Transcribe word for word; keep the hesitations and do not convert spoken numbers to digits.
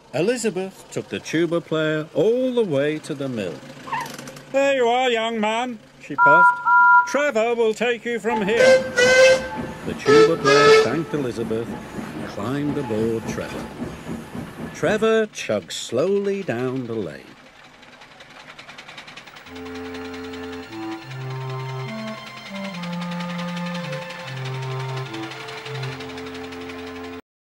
Elizabeth took the tuba player all the way to the mill. There you are, young man, she puffed. Trevor will take you from here. The tuba player thanked Elizabeth and climbed aboard Trevor. Trevor chugged slowly down the lane.